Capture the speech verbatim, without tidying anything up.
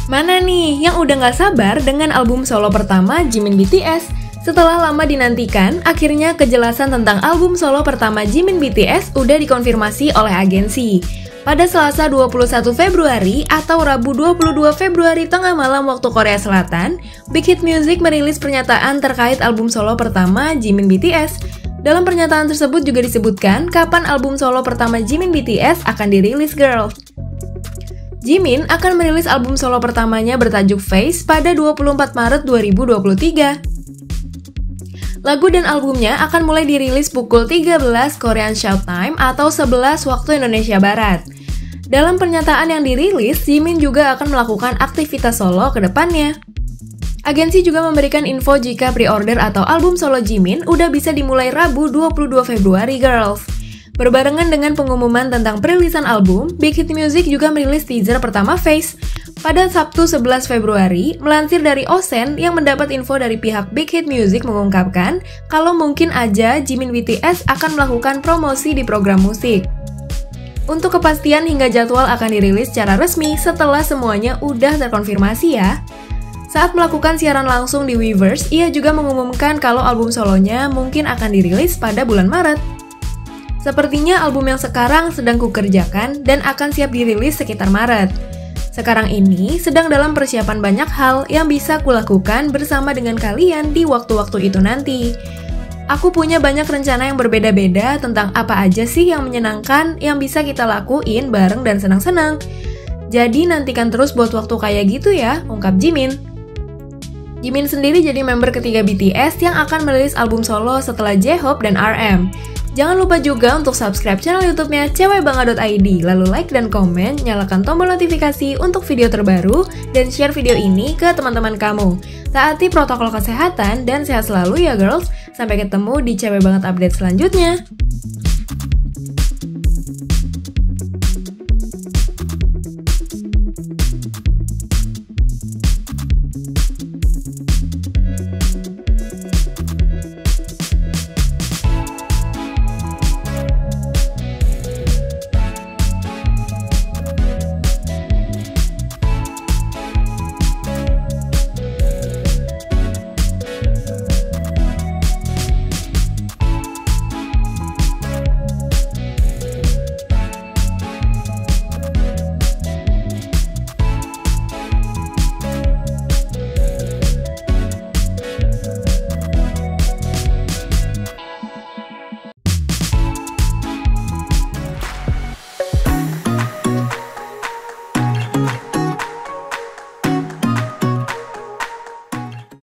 Mana nih yang udah gak sabar dengan album solo pertama Jimin B T S? Setelah lama dinantikan, akhirnya kejelasan tentang album solo pertama Jimin B T S udah dikonfirmasi oleh agensi. Pada Selasa dua puluh satu Februari atau Rabu dua puluh dua Februari tengah malam waktu Korea Selatan, Big Hit Music merilis pernyataan terkait album solo pertama Jimin B T S. Dalam pernyataan tersebut juga disebutkan kapan album solo pertama Jimin B T S akan dirilis, girls. Jimin akan merilis album solo pertamanya bertajuk Face pada dua puluh empat Maret dua ribu dua puluh tiga. Lagu dan albumnya akan mulai dirilis pukul tiga belas Korean Shout Time atau sebelas waktu Indonesia Barat. Dalam pernyataan yang dirilis, Jimin juga akan melakukan aktivitas solo ke depannya. Agensi juga memberikan info jika pre-order atau album solo Jimin udah bisa dimulai Rabu dua puluh dua Februari, girls. Berbarengan dengan pengumuman tentang perilisan album, Big Hit Music juga merilis teaser pertama Face. Pada Sabtu sebelas Februari, melansir dari Osen yang mendapat info dari pihak Big Hit Music mengungkapkan kalau mungkin aja Jimin B T S akan melakukan promosi di program musik. Untuk kepastian hingga jadwal akan dirilis secara resmi setelah semuanya udah terkonfirmasi ya. Saat melakukan siaran langsung di Weverse, ia juga mengumumkan kalau album solonya mungkin akan dirilis pada bulan Maret. Sepertinya album yang sekarang sedang kukerjakan dan akan siap dirilis sekitar Maret. Sekarang ini sedang dalam persiapan banyak hal yang bisa kulakukan bersama dengan kalian di waktu-waktu itu nanti. Aku punya banyak rencana yang berbeda-beda tentang apa aja sih yang menyenangkan yang bisa kita lakuin bareng dan senang-senang. Jadi nantikan terus buat waktu kayak gitu ya, ungkap Jimin. Jimin sendiri jadi member ketiga B T S yang akan merilis album solo setelah J-Hope dan R M. Jangan lupa juga untuk subscribe channel YouTube-nya cewekbangga dot i d, lalu like dan komen, nyalakan tombol notifikasi untuk video terbaru, dan share video ini ke teman-teman kamu. Taati protokol kesehatan dan sehat selalu ya girls. Sampai ketemu di Cewek Banget update selanjutnya.